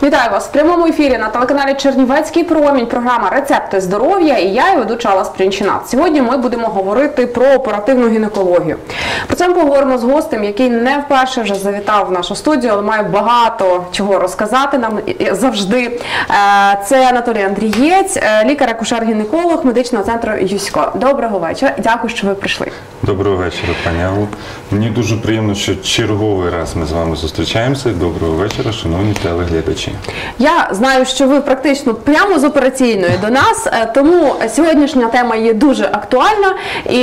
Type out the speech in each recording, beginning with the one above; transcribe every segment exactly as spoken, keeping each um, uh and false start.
Вітаю вас в прямому ефірі на телеканалі Чернівецький промінь, програма «Рецепти здоров'я» і я, і ведуча Алла Спринчинат. Сьогодні ми будемо говорити про оперативну гінекологію. Про це ми поговоримо з гостем, який не вперше вже завітав в нашу студію, але має багато чого розказати нам завжди. Це Анатолій Андрієць, лікар-акушер-гінеколог медичного центру «Юсько». Доброго вечора. Дякую, що ви прийшли. Доброго вечора, пані Алло. Мені дуже приємно, що черговий раз ми з вами зустрічаємося. Доброго вечора, шановні телеглядачі. Я знаю, що ви практично прямо з операційної до нас, тому сьогоднішня тема є дуже актуальна і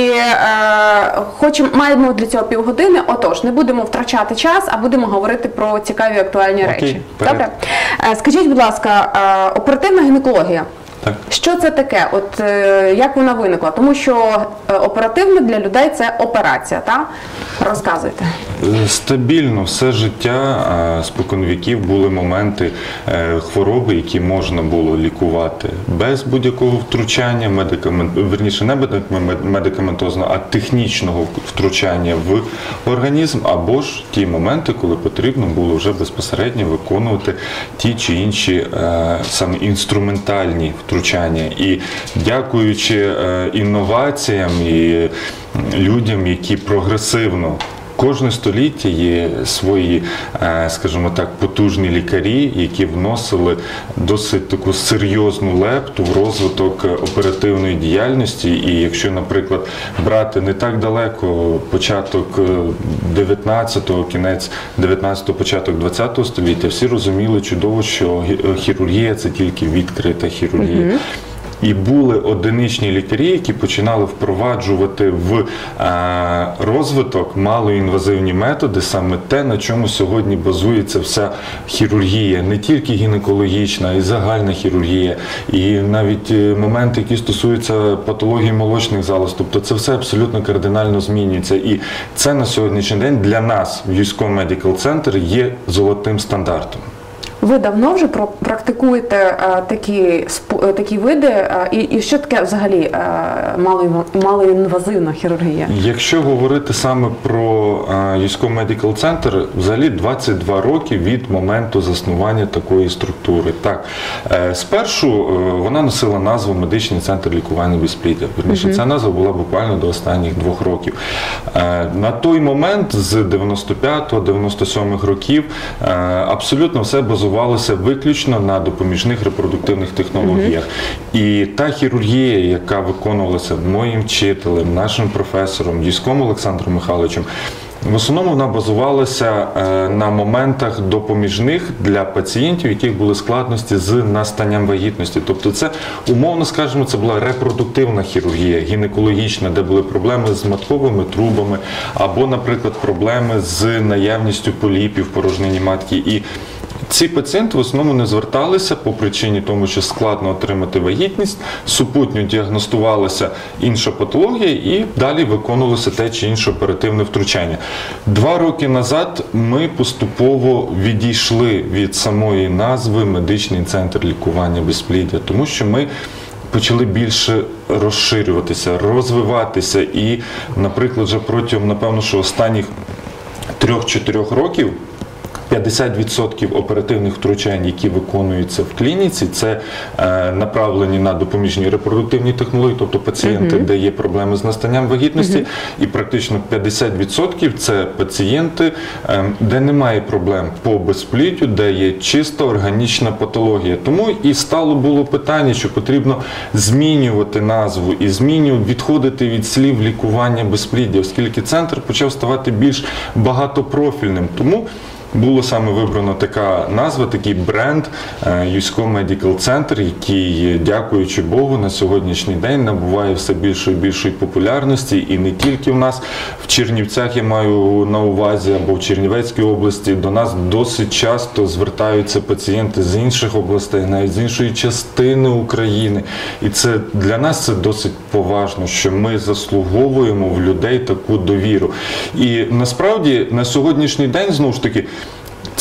е, хочемо, маємо для цього півгодини. Отож, не будемо втрачати час, а будемо говорити про цікаві актуальні Окей, речі. вперед. Добре? Е, скажіть, будь ласка, е, оперативна гінекологія. Так. Що це таке? От е, як вона виникла? Тому що е, оперативно для людей це операція, так? Розказуйте. Стабільно все життя, споконвіків були моменти е, хвороби, які можна було лікувати без будь-якого втручання, медикамент, верніше не медикаментозного, а технічного втручання в організм, або ж ті моменти, коли потрібно було вже безпосередньо виконувати ті чи інші е, саме інструментальні втручання. І дякуючи е, інноваціям і людям, які прогресивно кожне століття є свої, скажімо так, потужні лікарі, які вносили досить таку серйозну лепту в розвиток оперативної діяльності. І якщо, наприклад, брати не так далеко початок дев'ятнадцятого, кінець дев'ятнадцятого, початок двадцятого століття, всі розуміли чудово, що хірургія – це тільки відкрита хірургія. Mm-hmm. І були одиничні лікарі, які починали впроваджувати в е, розвиток малоінвазивні методи, саме те, на чому сьогодні базується вся хірургія, не тільки гінекологічна, а й загальна хірургія, і навіть моменти, які стосуються патології молочних залоз. Тобто це все абсолютно кардинально змінюється. І це на сьогоднішній день для нас в Юсько Медикал Центр є золотим стандартом. Ви давно вже практикуєте а, такі, такі види, а, і, і що таке взагалі малоінвазивна хірургія? Якщо говорити саме про Юсько Медикал Центр, взагалі двадцять два роки від моменту заснування такої структури. Так, спершу вона носила назву Медичний центр лікування безпліддя. Вірніше, uh-huh. ця назва була буквально до останніх двох років. На той момент, з дев'яносто п'ятого - дев'яносто сьомого років, абсолютно все базувалося виключно на допоміжних репродуктивних технологіях. Uh-huh. І та хірургія, яка виконувалася моїм вчителем, нашим професором, Юськом Олександром Михайловичем, в основному вона базувалася е, на моментах допоміжних для пацієнтів, у яких були складності з настанням вагітності. Тобто це, умовно скажемо, це була репродуктивна хірургія, гінекологічна, де були проблеми з матковими трубами, або, наприклад, проблеми з наявністю поліпів в порожнині матки. І ці пацієнти в основному не зверталися по причині тому, що складно отримати вагітність, супутньо діагностувалася інша патологія і далі виконувалося те чи інше оперативне втручання. Два роки назад ми поступово відійшли від самої назви Медичний центр лікування безпліддя, тому що ми почали більше розширюватися, розвиватися і, наприклад, вже протягом, напевно, що останніх трьох-чотирьох років п'ятдесят відсотків оперативних втручань, які виконуються в клініці, це е, направлені на допоміжні репродуктивні технології, тобто пацієнти, uh-huh. де є проблеми з настанням вагітності, uh-huh. і практично п'ятдесят відсотків це пацієнти, е, де немає проблем по безпліддю, де є чисто органічна патологія. Тому і стало було питання, що потрібно змінювати назву і змінювати, відходити від слів лікування безпліддя, оскільки центр почав ставати більш багатопрофільним. Тому було саме вибрано така назва, такий бренд Юсько Медикал Центр, який, дякуючи Богу, на сьогоднішній день набуває все більшої і більшої популярності. І не тільки в нас, в Чернівцях, я маю на увазі, або в Чернівецькій області, до нас досить часто звертаються пацієнти з інших областей, навіть з іншої частини України. І це для нас це досить поважно, що ми заслуговуємо в людей таку довіру. І насправді на сьогоднішній день, знову ж таки,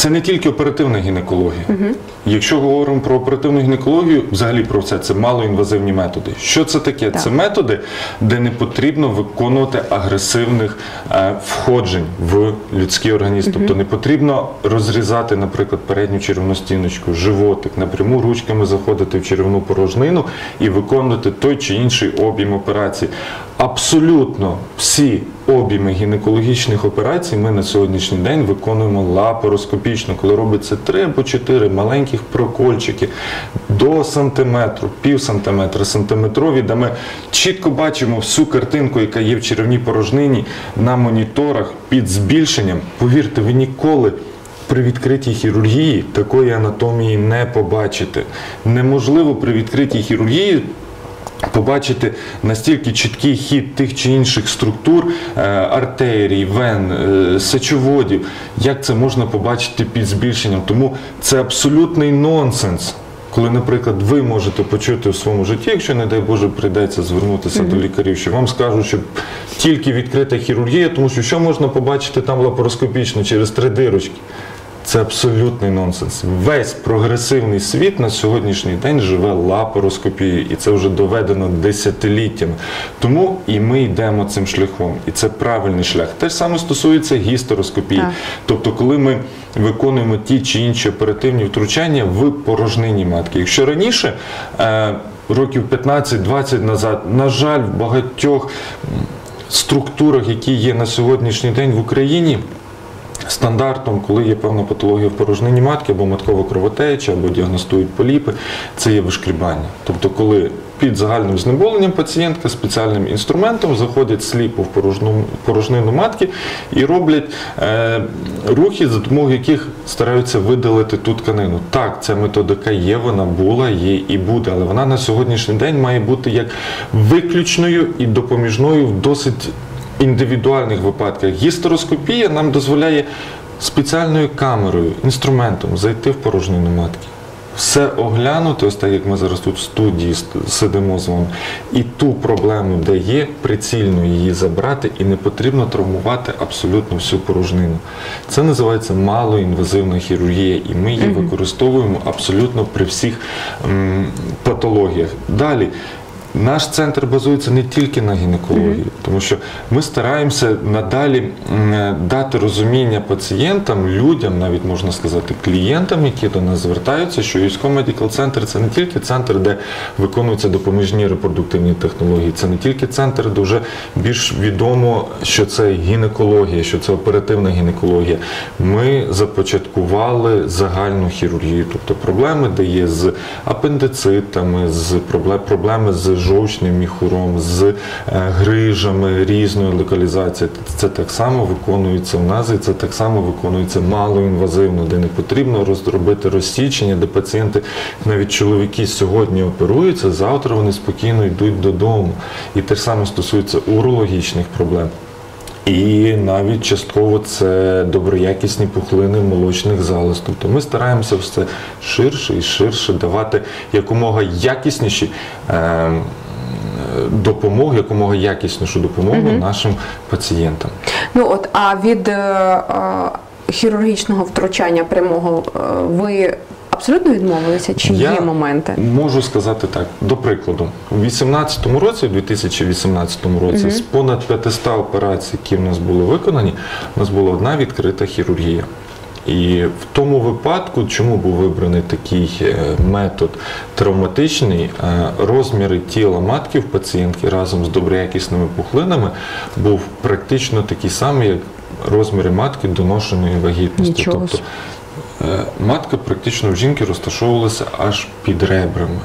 Це не тільки оперативна гінекологія. Угу. Якщо говоримо про оперативну гінекологію, взагалі про це, це малоінвазивні методи. Що це таке? Так. Це методи, де не потрібно виконувати агресивних е, входжень в людський організм. Угу. Тобто не потрібно розрізати, наприклад, передню черевну стіночку, животик, напряму ручками заходити в черевну порожнину і виконувати той чи інший об'єм операцій. Абсолютно всі об'єми гінекологічних операцій ми на сьогоднішній день виконуємо лапароскопічно, коли робиться три або чотири маленьких прокольчики до сантиметру, пів сантиметра, сантиметрові, де ми чітко бачимо всю картинку, яка є в черевній порожнині на моніторах під збільшенням. Повірте, ви ніколи при відкритій хірургії такої анатомії не побачите. Неможливо при відкритій хірургії побачити настільки чіткий хід тих чи інших структур, артерій, вен, сечоводів, як це можна побачити під збільшенням. Тому це абсолютний нонсенс, коли, наприклад, ви можете почути в своєму житті, якщо, не дай Боже, прийдеться звернутися mm-hmm. до лікарів, що вам скажуть, що тільки відкрита хірургія, тому що що можна побачити там лапароскопічно через три дирочки? Це абсолютний нонсенс. Весь прогресивний світ на сьогоднішній день живе лапароскопією, і це вже доведено десятиліттями. Тому і ми йдемо цим шляхом, і це правильний шлях. Те ж саме стосується гістероскопії. Так. Тобто, коли ми виконуємо ті чи інші оперативні втручання в порожнині матки. Якщо раніше, років п'ятнадцять-двадцять назад, на жаль, в багатьох структурах, які є на сьогоднішній день в Україні, стандартом, коли є певна патологія в порожнині матки, або маткова кровотеча, або діагностують поліпи, це є вишкрібання. Тобто, коли під загальним знеболенням пацієнтка спеціальним інструментом заходять сліпо в порожну, порожнину матки і роблять е, рухи, за допомогою яких стараються видалити ту тканину. Так, ця методика є, вона була, є і буде, але вона на сьогоднішній день має бути як виключною і допоміжною в досить індивідуальних випадках. Гістероскопія нам дозволяє спеціальною камерою, інструментом зайти в порожнину матки. Все оглянути, ось так, як ми зараз тут в студії сидимо з вами, і ту проблему, де є, прицільно її забрати, і не потрібно травмувати абсолютно всю порожнину. Це називається малоінвазивна хірургія, і ми її використовуємо абсолютно при всіх м, патологіях. Далі. Наш центр базується не тільки на гінекології, mm-hmm. тому що ми стараємося надалі дати розуміння пацієнтам, людям, навіть можна сказати, клієнтам, які до нас звертаються, що Юсько Медикал Центр – це не тільки центр, де виконуються допоміжні репродуктивні технології, це не тільки центр, де вже більш відомо, що це гінекологія, що це оперативна гінекологія. Ми започаткували загальну хірургію, тобто проблеми, де є з апендицитами, з проблеми з жовчним міхуром, з грижами різної локалізації. Це так само виконується в нас, і це так само виконується малоінвазивно, де не потрібно розробити розсічення, де пацієнти, навіть чоловіки сьогодні оперуються, завтра вони спокійно йдуть додому. І те ж саме стосується урологічних проблем. І навіть частково це доброякісні пухлини молочних залоз. Тобто ми стараємося все ширше і ширше давати якомога якісніші е, допомоги, якомога якіснішу допомогу mm-hmm. нашим пацієнтам. Ну от, а від е, е, хірургічного втручання прямого е, ви абсолютно відмовилися? Чи Я є моменти? Можу сказати так. До прикладу, у вісімнадцятому році, у дві тисячі вісімнадцятому році, mm-hmm. з понад п'ятисот операцій, які в нас були виконані, у нас була одна відкрита хірургія. І в тому випадку, чому був вибраний такий метод травматичний, розміри тіла матки в пацієнтки разом з доброякісними пухлинами був практично такий самий, як розміри матки доношеної вагітності. Нічого. Тобто матка практично в жінки розташовувалася аж під ребрами.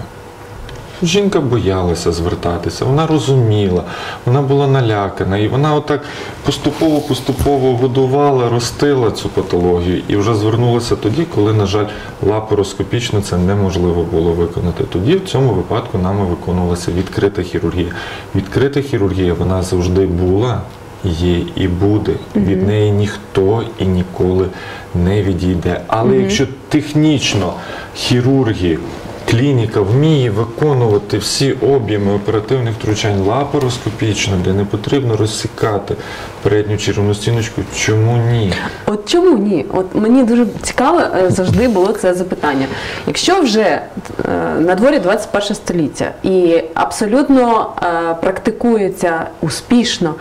Жінка боялася звертатися, вона розуміла, вона була налякана, і вона отак поступово-поступово годувала, ростила цю патологію і вже звернулася тоді, коли, на жаль, лапароскопічно це неможливо було виконати. Тоді в цьому випадку нами виконувалася відкрита хірургія. Відкрита хірургія, вона завжди була, є і буде. Mm-hmm. Від неї ніхто і ніколи не відійде. Але mm-hmm. якщо технічно хірурги клініка вміє виконувати всі об'єми оперативних втручань лапароскопічно, де не потрібно розсікати передню черевну стіночку, чому ні? От чому ні? От мені дуже цікаво е, завжди було це запитання. Якщо вже е, на дворі двадцять перше століття і абсолютно е, практикується успішно,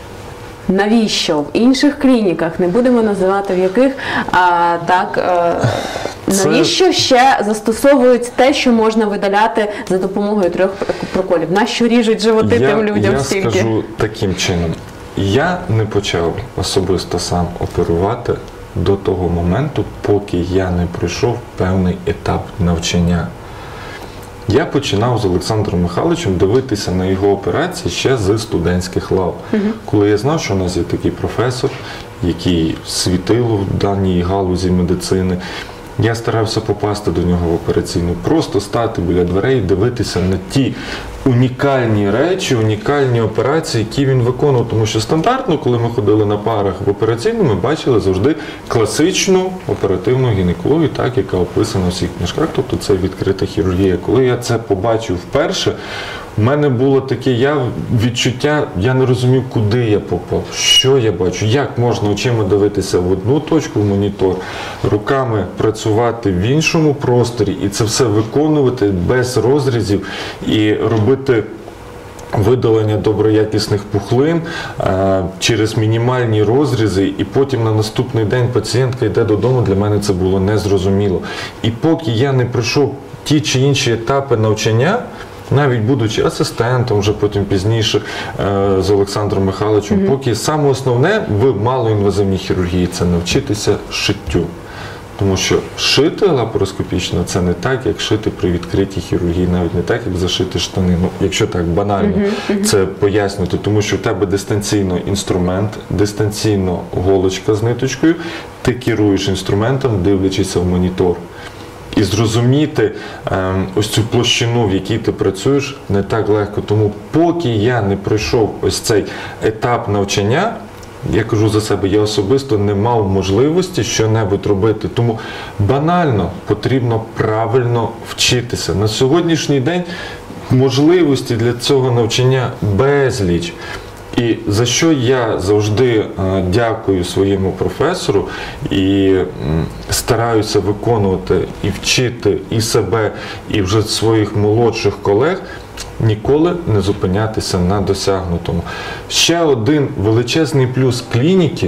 навіщо в інших клініках, не будемо називати в яких, а так, е, Це- навіщо ще застосовують те, що можна видаляти за допомогою трьох проколів? Нащо ріжуть животи я, тим людям я стільки? скажу таким чином. Я не почав особисто сам оперувати до того моменту, поки я не пройшов певний етап навчання. Я починав з Олександром Михайловичем дивитися на його операції ще з студентських лав. Коли я знав, що у нас є такий професор, який світило в даній галузі медицини, я старався попасти до нього в операційну, просто стати біля дверей і дивитися на ті унікальні речі, унікальні операції, які він виконував. Тому що стандартно, коли ми ходили на парах в операційну, ми бачили завжди класичну оперативну гінекологію, так, яка описана у всіх книжках, тобто це відкрита хірургія. Коли я це побачив вперше, у мене було таке я, відчуття, я не розумів, куди я попав, що я бачу, як можна очима дивитися в одну точку в монітор, руками працювати в іншому просторі і це все виконувати без розрізів і робити видалення доброякісних пухлин е, через мінімальні розрізи, і потім на наступний день пацієнтка йде додому, для мене це було незрозуміло. І поки я не пройшов ті чи інші етапи навчання, навіть будучи асистентом, вже потім пізніше е, з Олександром Михайловичем, mm-hmm. поки саме основне в малоінвазивній хірургії – це навчитися шиттю. Тому що шити лапароскопічно – це не так, як шити при відкритій хірургії, навіть не так, як зашити штани. Ну, якщо так банально mm-hmm. Mm-hmm. це пояснювати, тому що в тебе дистанційно інструмент, дистанційно голочка з ниточкою, ти керуєш інструментом, дивлячись в монітор. І зрозуміти е, ось цю площину, в якій ти працюєш, не так легко. Тому поки я не пройшов ось цей етап навчання, я кажу за себе, я особисто не мав можливості що-небудь робити. Тому банально потрібно правильно вчитися. На сьогоднішній день можливості для цього навчання безліч. І за що я завжди е, дякую своєму професору і м, стараюся виконувати і вчити і себе, і вже своїх молодших колег, ніколи не зупинятися на досягнутому. Ще один величезний плюс клініки,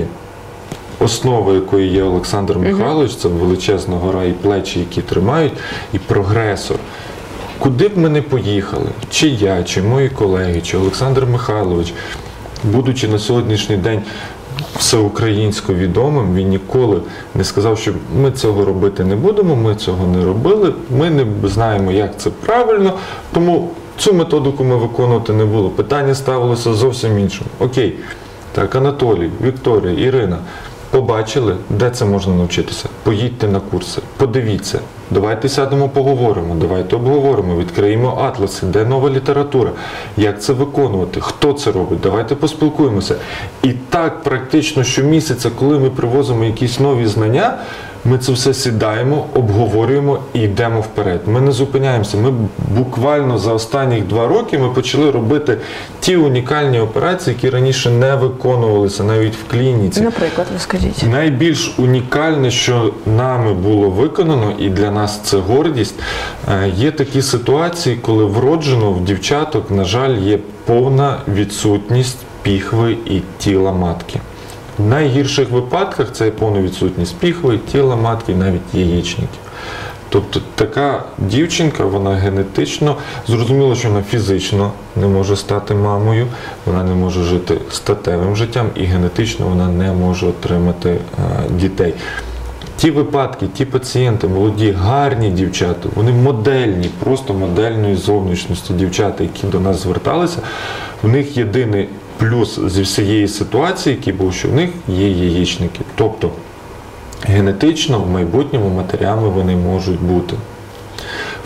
основа якої є Олександр Михайлович, це величезна гора і плечі, які тримають, і прогресор. Куди б ми не поїхали, чи я, чи мої колеги, чи Олександр Михайлович, будучи на сьогоднішній день всеукраїнсько відомим, він ніколи не сказав, що ми цього робити не будемо, ми цього не робили, ми не знаємо, як це правильно, тому цю методику ми виконувати не було. Питання ставилося зовсім іншим. Окей, так, Анатолій, Вікторія, Ірина, побачили, де це можна навчитися? Поїдьте на курси, подивіться, давайте сядемо, поговоримо, давайте обговоримо, відкриємо атласи, де нова література, як це виконувати, хто це робить, давайте поспілкуємося. І так практично щомісяця, коли ми привозимо якісь нові знання, ми це все сідаємо, обговорюємо і йдемо вперед. Ми не зупиняємося. Ми буквально за останні два роки ми почали робити ті унікальні операції, які раніше не виконувалися навіть в клініці. Наприклад, розкажіть. Найбільш унікальне, що нами було виконано, і для нас це гордість, є такі ситуації, коли вроджено в дівчаток, на жаль, є повна відсутність піхви і тіла матки. В найгірших випадках це повна відсутність піхви, тіла матки і навіть яєчників. Тобто така дівчинка, вона генетично, зрозуміло, що вона фізично не може стати мамою, вона не може жити статевим життям і генетично вона не може отримати а, дітей. Ті випадки, ті пацієнти, молоді, гарні дівчата, вони модельні, просто модельної зовнішності дівчата, які до нас зверталися, в них єдиний плюс зі всієї ситуації, який був, що в них є яєчники. Тобто генетично в майбутньому матерями вони можуть бути.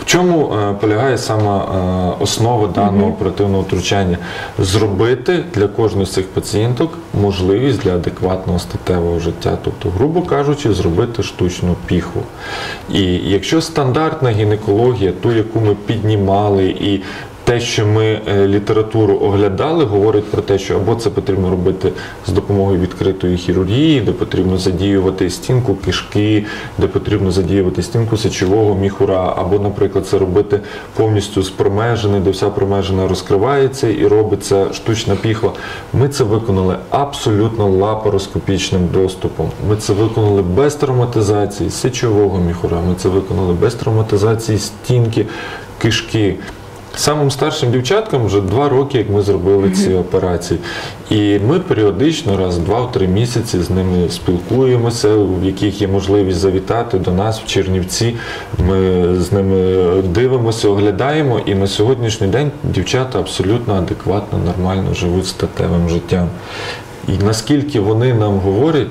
В чому е, полягає сама е, основа даного Мгм. оперативного втручання? Зробити для кожної з цих пацієнток можливість для адекватного статевого життя. Тобто, грубо кажучи, зробити штучну піхву. І якщо стандартна гінекологія, ту, яку ми піднімали, і те, що ми е, літературу оглядали, говорить про те, що або це потрібно робити з допомогою відкритої хірургії, де потрібно задіювати стінку кишки, де потрібно задіювати стінку сечового міхура, або, наприклад, це робити повністю з промежини, де вся промежина розкривається і робиться штучна піхва. Ми це виконали абсолютно лапароскопічним доступом. Ми це виконали без травматизації сечового міхура, ми це виконали без травматизації стінки кишки. Самим старшим дівчаткам вже два роки, як ми зробили ці операції. І ми періодично, раз в два-три місяці з ними спілкуємося, в яких є можливість завітати до нас в Чернівці. Ми з ними дивимося, оглядаємо, і на сьогоднішній день дівчата абсолютно адекватно, нормально живуть статевим життям. І наскільки вони нам говорять,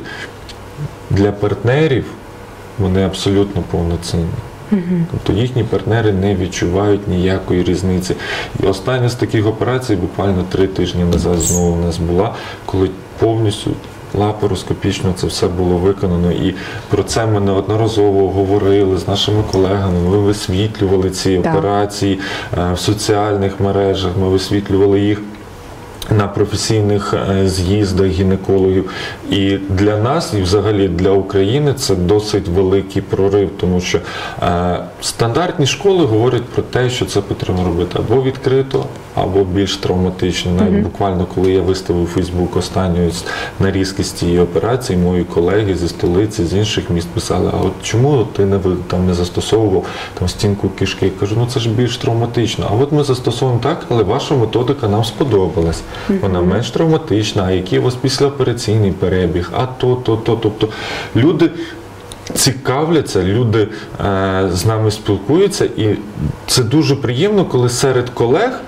для партнерів вони абсолютно повноцінні. Тобто їхні партнери не відчувають ніякої різниці. І остання з таких операцій буквально три тижні назад знову в нас була, коли повністю лапароскопічно це все було виконано. І про це ми неодноразово говорили з нашими колегами, ми висвітлювали ці Так. операції в соціальних мережах, ми висвітлювали їх на професійних з'їздах гінекологів. І для нас, і взагалі для України, це досить великий прорив, тому що е, стандартні школи говорять про те, що це потрібно робити або відкрито, або більш травматично. Навіть mm-hmm. буквально, коли я виставив у Фейсбук останню нарізки з цієї операції, мої колеги зі столиці, з інших міст писали, а от чому ти не, там, не застосовував там, стінку кишки? Я кажу, ну це ж більш травматично. А от ми застосовуємо так, але ваша методика нам сподобалась. Вона менш травматична, а який у вас післяопераційний перебіг, а то, то, то. Тобто люди цікавляться, люди е, з нами спілкуються, і це дуже приємно, коли серед колег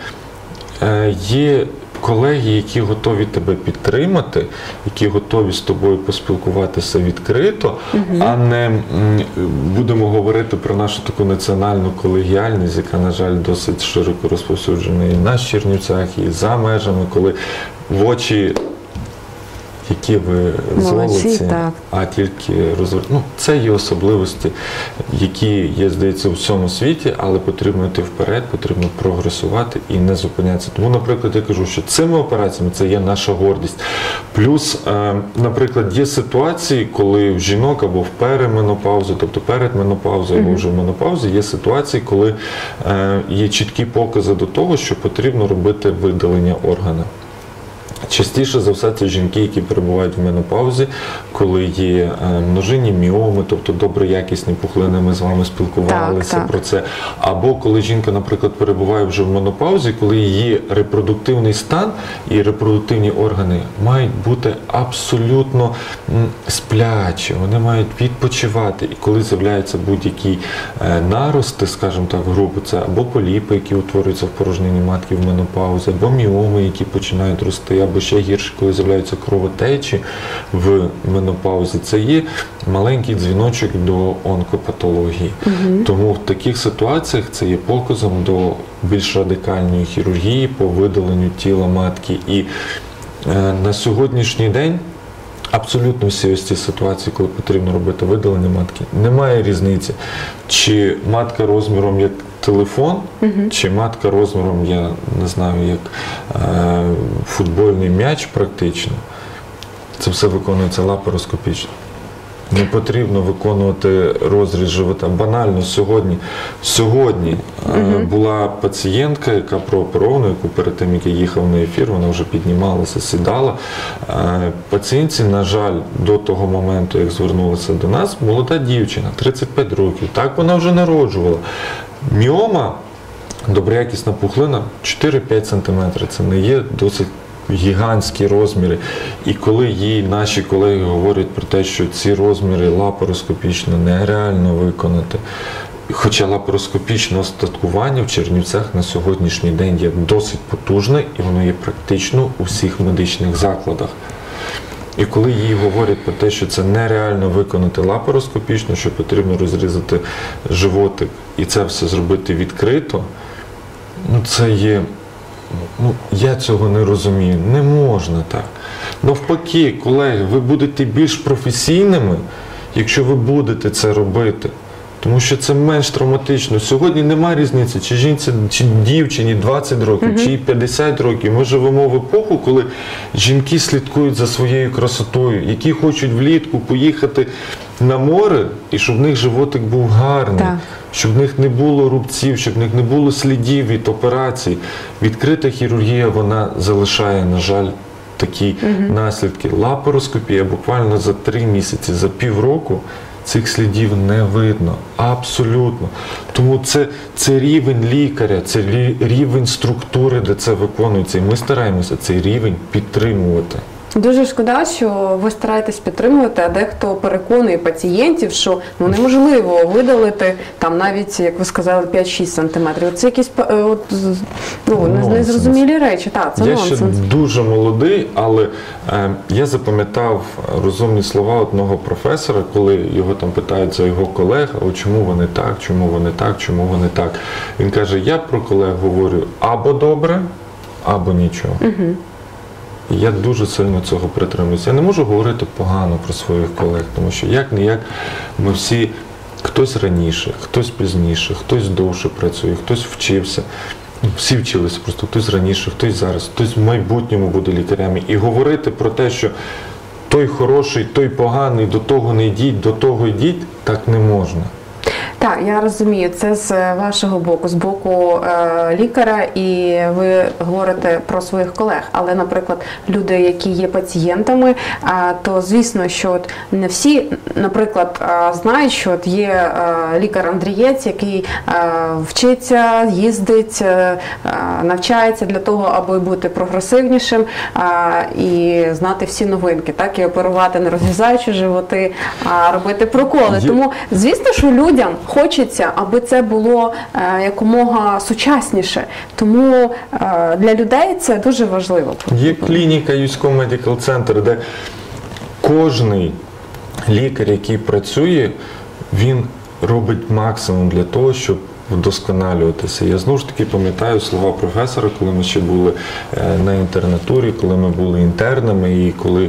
е, є колеги, які готові тебе підтримати, які готові з тобою поспілкуватися відкрито, угу. а не м, будемо говорити про нашу таку національну колегіальність, яка, на жаль, досить широко розповсюджена і на Чернівцях, і за межами, коли в очі, які ви золоті, а тільки розвер... Ну, це є особливості, які є, здається, у всьому світі, але потрібно йти вперед, потрібно прогресувати і не зупинятися. Тому, наприклад, я кажу, що цими операціями це є наша гордість. Плюс, е, наприклад, є ситуації, коли в жінок або в переменопаузі, тобто перед менопаузою або вже в менопаузі, є ситуації, коли е, є чіткі покази до того, що потрібно робити видалення органа. Частіше за все це жінки, які перебувають в менопаузі, коли є множинні міоми, тобто добре якісні пухлини, ми з вами спілкувалися так, так. про це. Або коли жінка, наприклад, перебуває вже в менопаузі, коли її репродуктивний стан і репродуктивні органи мають бути абсолютно сплячі, вони мають відпочивати. І коли з'являються будь-які нарости, скажімо так, грубо, це або поліпи, які утворюються в порожнині матки в менопаузі, або міоми, які починають рости, або ще гірше, коли з'являються кровотечі в менопаузі, це є маленький дзвіночок до онкопатології. Угу. Тому в таких ситуаціях це є показом до більш радикальної хірургії по видаленню тіла матки. І е, на сьогоднішній день абсолютно всі ось ці ситуації, коли потрібно робити видалення матки, немає різниці, чи матка розміром як телефон, uh-huh. чи матка розміром, я не знаю, як е, футбольний м'яч практично. Це все виконується лапароскопічно. Не потрібно виконувати розріз живота. Банально сьогодні, сьогодні uh-huh. е, була пацієнтка, яка прооперована, яку перед тим, як я їхав на ефір, вона вже піднімалася, сідала. Е, пацієнтці, на жаль, до того моменту, як звернулася до нас, молода дівчина, тридцять п'ять років, так вона вже народжувала. Міома, доброякісна пухлина, чотири-п'ять сантиметрів. Це не є досить гігантські розміри. І коли їй наші колеги говорять про те, що ці розміри лапароскопічно нереально виконати, хоча лапароскопічне остаткування в Чернівцях на сьогоднішній день є досить потужне, і воно є практично у всіх медичних закладах. І коли їй говорять про те, що це нереально виконати лапароскопічно, що потрібно розрізати животик і це все зробити відкрито, ну це є, ну я цього не розумію, не можна так. Навпаки, колеги, ви будете більш професійними, якщо ви будете це робити. Тому що це менш травматично. Сьогодні немає різниці, чи жінці, чи дівчині двадцять років, uh-huh. чи п'ятдесят років. Ми живемо в епоху, коли жінки слідкують за своєю красотою, які хочуть влітку поїхати на море, і щоб в них животик був гарний, так. щоб в них не було рубців, щоб в них не було слідів від операцій. Відкрита хірургія, вона залишає, на жаль, такі uh-huh. наслідки. Лапароскопія буквально за три місяці, за півроку цих слідів не видно. Абсолютно. Тому це, це рівень лікаря, це рівень структури, де це виконується. І ми стараємося цей рівень підтримувати. Дуже шкода, що ви стараєтесь підтримувати, а дехто переконує пацієнтів, що ну, неможливо видалити там навіть, як ви сказали, п'ять-шість сантиметрів. Це якісь от, ну, незрозумілі речі. Так, це я нонсенс. ще дуже молодий, але е, я запам'ятав розумні слова одного професора, коли його там питають за його колег, а чому вони так, чому вони так, чому вони так. Він каже, я про колег говорю або добре, або нічого. Угу. І я дуже сильно цього притримуюся. Я не можу говорити погано про своїх колег, тому що як-не-як ми всі, хтось раніше, хтось пізніше, хтось довше працює, хтось вчився. Всі вчилися, просто хтось раніше, хтось зараз, хтось в майбутньому буде лікарями. І говорити про те, що той хороший, той поганий, до того не йдіть, до того йдіть, так не можна. Так, я розумію, це з вашого боку, з боку е, лікаря, і ви говорите про своїх колег. Але, наприклад, люди, які є пацієнтами, е, то звісно, що от не всі, наприклад, е, знають, що от є е, лікар-андрієць, який е, вчиться, їздить, е, навчається для того, аби бути прогресивнішим е, і знати всі новинки, так, і оперувати, не розрізаючи животи, а робити проколи. Є... Тому, звісно, що людям хочеться, аби це було е, якомога сучасніше. Тому е, для людей це дуже важливо. Є клініка Юсько Медикал Центр, де кожний лікар, який працює, він робить максимум для того, щоб вдосконалюватися. Я знову ж таки пам'ятаю слова професора, коли ми ще були на інтернатурі, коли ми були інтернами і коли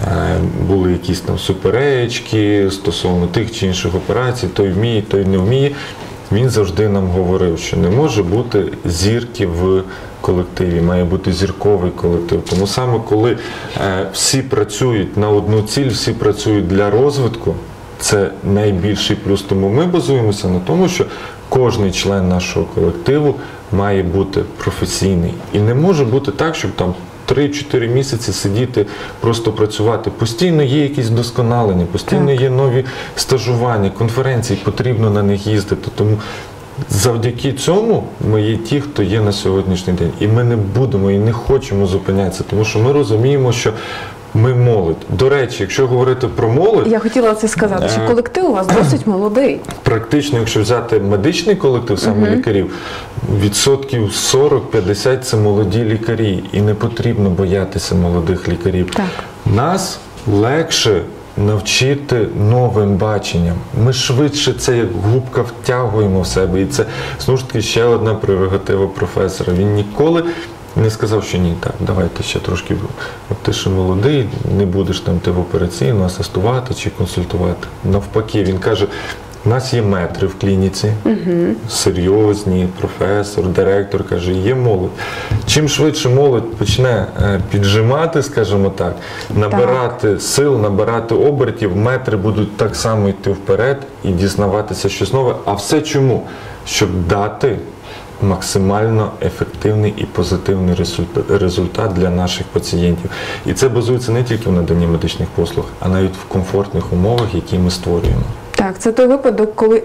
були якісь там суперечки стосовно тих чи інших операцій, той вміє, той не вміє. Він завжди нам говорив, що не може бути зірки в колективі, має бути зірковий колектив. Тому саме коли всі працюють на одну ціль, всі працюють для розвитку, це найбільший плюс. Тому ми базуємося на тому, що кожний член нашого колективу має бути професійний. І не може бути так, щоб там три-чотири місяці сидіти, просто працювати. Постійно є якісь вдосконалення, постійно є нові стажування, конференції, потрібно на них їздити. Тому завдяки цьому ми є ті, хто є на сьогоднішній день. І ми не будемо і не хочемо зупинятися, тому що ми розуміємо, що ми молодь. До речі, якщо говорити про молодь... Я хотіла це сказати, що колектив у вас досить молодий. Практично, якщо взяти медичний колектив, саме uh-huh. лікарів, відсотків сорок-п'ятдесят це молоді лікарі. І не потрібно боятися молодих лікарів. Так. Нас легше навчити новим баченням. Ми швидше це як губка втягуємо в себе. І це, знову ж таки, ще одна прерогатива професора. Він ніколи не сказав, що ні, так, давайте ще трошки, от ти ще молодий, не будеш там ти в операційну асистувати чи консультувати. Навпаки, він каже, у нас є метри в клініці, угу. серйозні, професор, директор, каже, є молодь. Чим швидше молодь почне піджимати, скажімо так, набирати так. сил, набирати обертів, метри будуть так само йти вперед і дізнаватися щось нове. А все чому? Щоб дати максимально ефективний і позитивний результат для наших пацієнтів. І це базується не тільки в наданні медичних послуг, а навіть в комфортних умовах, які ми створюємо. Так, це той випадок, коли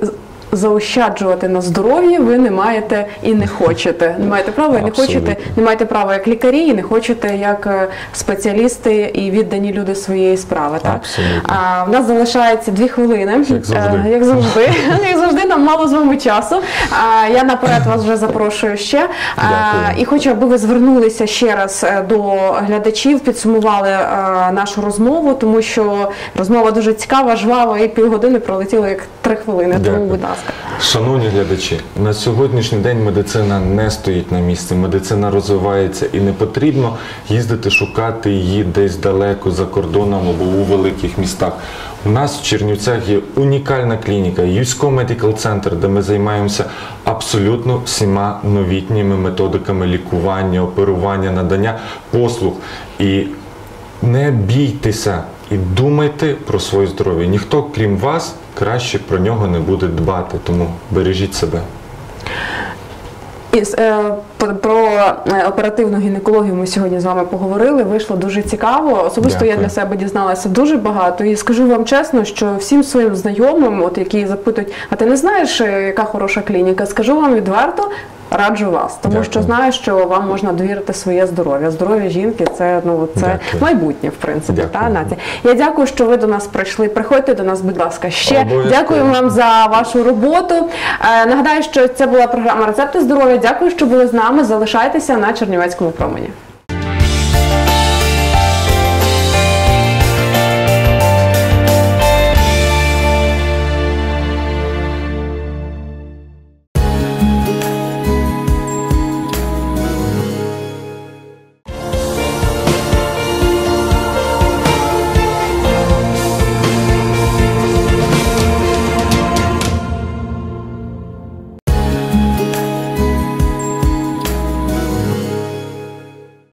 заощаджувати на здоров'ї ви не маєте і не хочете. Не маєте права і не Абсолютно. хочете, не маєте права як лікарі, і не хочете як е, спеціалісти і віддані люди своєї справи. Так? Абсолютно. А, в нас залишається дві хвилини. Як завжди. Е, як завжди. Як завжди, нам мало з вами часу. А, я наперед вас вже запрошую ще. А, Дякую. і хочу, аби ви звернулися ще раз е, до глядачів, підсумували е, нашу розмову, тому що розмова дуже цікава, жвава, і півгодини пролетіло як три хвилини. Тому, Дякую. будь ласка. Шановні глядачі, на сьогоднішній день медицина не стоїть на місці, медицина розвивається і не потрібно їздити шукати її десь далеко за кордоном або у великих містах. У нас в Чернівцях є унікальна клініка, Юсько Медикал Центр, де ми займаємося абсолютно всіма новітніми методиками лікування, оперування, надання послуг. І не бійтеся і думайте про своє здоров'я. Ніхто, крім вас, краще про нього не буде дбати, тому бережіть себе. І, е, про- про е, оперативну гінекологію ми сьогодні з вами поговорили, вийшло дуже цікаво. Особисто я Дякую. для себе дізналася дуже багато. І скажу вам чесно, що всім своїм знайомим, от які запитують, а ти не знаєш, е, яка хороша клініка? Скажу вам відверто, раджу вас, тому Дякую. що знаю, що вам можна довірити своє здоров'я. Здоров'я жінки – це, ну, це Дякую. майбутнє, в принципі. Та, Дякую. Наті? Я дякую, що ви до нас прийшли. Приходьте до нас, будь ласка, ще. Обов'язково. Дякую вам за вашу роботу. Е, нагадаю, що це була програма «Рецепти здоров'я». Дякую, що були з нами. Залишайтеся на Чернівецькому промені.